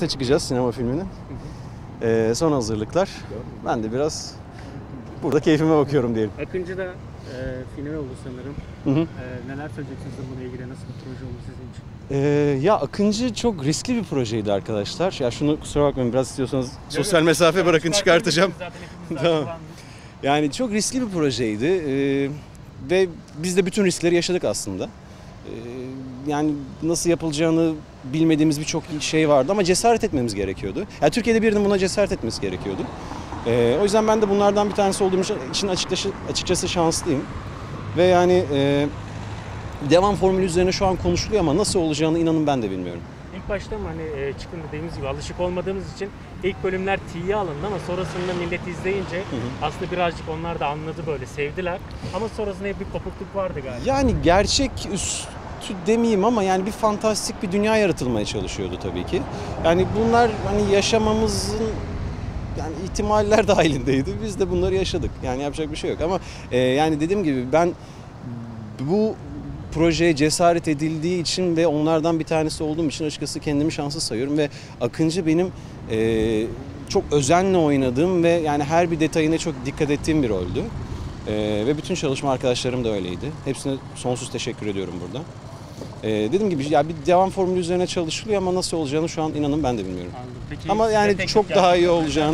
çıkacağız sinema filminin. Son hazırlıklar. Ben de biraz burada keyfime bakıyorum diyelim. Akıncı da final oldu sanırım. Neler söyleyeceksiniz bununla ilgili? Nasıl bir proje oldu sizin için? Ya Akıncı çok riskli bir projeydi arkadaşlar. Ya şunu kusura bakmayın, biraz istiyorsanız sosyal mesafe bırakın, çıkartacağım. Tamam. Yani çok riskli bir projeydi. Ve biz de bütün riskleri yaşadık aslında. Yani nasıl yapılacağını bilmediğimiz birçok şey vardı ama cesaret etmemiz gerekiyordu. Yani Türkiye'de birinin buna cesaret etmesi gerekiyordu. O yüzden ben de bunlardan bir tanesi olduğum için açıkçası şanslıyım. Ve yani devam formülü üzerine şu an konuşuluyor ama nasıl olacağını inanın ben de bilmiyorum. İlk başta mı hani çıkın dediğimiz gibi alışık olmadığımız için ilk bölümler tiye alındı ama sonrasında millet izleyince aslında birazcık onlar da anladı, böyle sevdiler. Ama sonrasında hep bir kopukluk vardı galiba. Yani gerçek üstü demeyeyim ama yani bir fantastik bir dünya yaratılmaya çalışıyordu tabii ki. Yani bunlar hani yaşamamızın yani ihtimaller dahilindeydi. Biz de bunları yaşadık. Yani yapacak bir şey yok ama yani dediğim gibi ben bu projeye cesaret edildiği için ve onlardan bir tanesi olduğum için açıkçası kendimi şanslı sayıyorum ve Akıncı benim çok özenle oynadığım ve yani her bir detayına çok dikkat ettiğim bir roldü. Ve bütün çalışma arkadaşlarım da öyleydi. Hepsine sonsuz teşekkür ediyorum burada. Dediğim gibi ya bir devam formülü üzerine çalışılıyor ama nasıl olacağını şu an inanın ben de bilmiyorum. Peki, ama yani çok daha iyi olacağını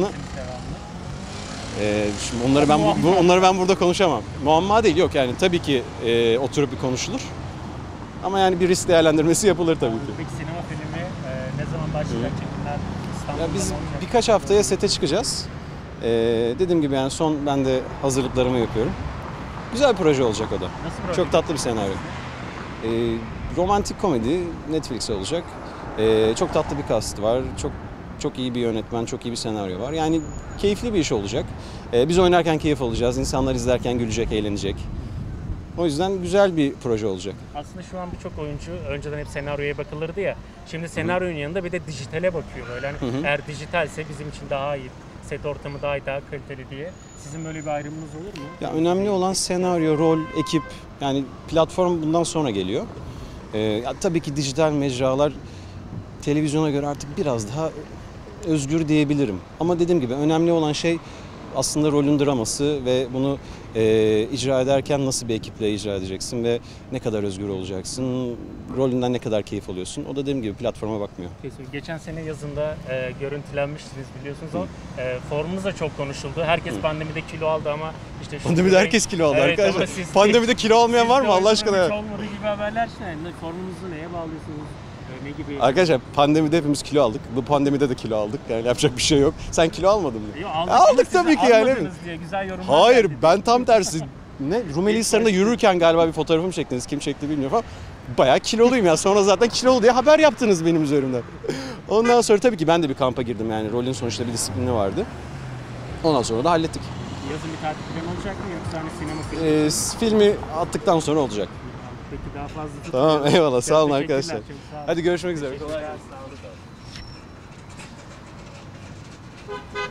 şimdi onları ben burada konuşamam. Muamma değil, yok yani tabii ki oturup bir konuşulur. Ama yani bir risk değerlendirmesi yapılır tabii ki. Peki sinema filmi ne zaman başlayacak çekimler? Ya biz birkaç haftaya sete çıkacağız. Dediğim gibi yani ben de hazırlıklarımı yapıyorum. Güzel bir proje olacak o da. Nasıl proje? Çok tatlı bir senaryo. Romantik komedi, Netflix'e olacak. Çok tatlı bir cast var. Çok iyi bir yönetmen, çok iyi bir senaryo var. Yani keyifli bir iş olacak. Biz oynarken keyif alacağız. İnsanlar izlerken gülecek, eğlenecek. O yüzden güzel bir proje olacak. Aslında şu an birçok oyuncu önceden hep senaryoya bakılırdı ya. Şimdi senaryonun yanında bir de dijitale bakıyor böyle. Hani eğer dijitalse bizim için daha iyi, set ortamı daha iyi, daha kaliteli diye. Sizin böyle bir ayrımınız olur mu? Ya önemli olan senaryo, rol, ekip. Yani platform bundan sonra geliyor. Ya tabii ki dijital mecralar televizyona göre artık biraz daha özgür diyebilirim. Ama dediğim gibi önemli olan şey aslında rolün draması ve bunu icra ederken nasıl bir ekiple icra edeceksin ve ne kadar özgür olacaksın, rolünden ne kadar keyif alıyorsun. O da dediğim gibi platforma bakmıyor. Kesinlikle. Geçen sene yazında görüntülenmiştiniz biliyorsunuz o. Formunuz da çok konuşuldu. Herkes pandemide kilo aldı ama işte... Pandemide herkes kilo aldı arkadaşlar. Pandemide kilo almayan var mı Allah aşkına? Hiç olmadığı gibi haberler işte. Formunuzu neye bağlıyorsunuz? Ne gibi? Arkadaşlar pandemide hepimiz kilo aldık. Bu pandemide de kilo aldık. Yani yapacak bir şey yok. Sen kilo almadın mı? Yok, aldık tabii ki yani. Diye güzel yorumlar hayır geldi. Ben tam tersi. Rumeli Hisarı'nda yürürken galiba bir fotoğrafımı çektiniz. Kim çekti bilmiyorum ama bayağı kiloluyum ya. Sonra zaten kilolu diye haber yaptınız benim üzerimden. Ondan sonra tabii ki ben de bir kampa girdim yani. Rolün sonuçta bir disiplini vardı. Ondan sonra da hallettik. Yazın bir tatil planı olacak mı yoksa hani sinema filmi? Filmi attıktan sonra olacak. Peki daha fazla Tamam eyvallah, sağ olun teşekkürler, arkadaşlar. çok sağ olun. Hadi görüşmek üzere. Teşekkürler, sağ olun.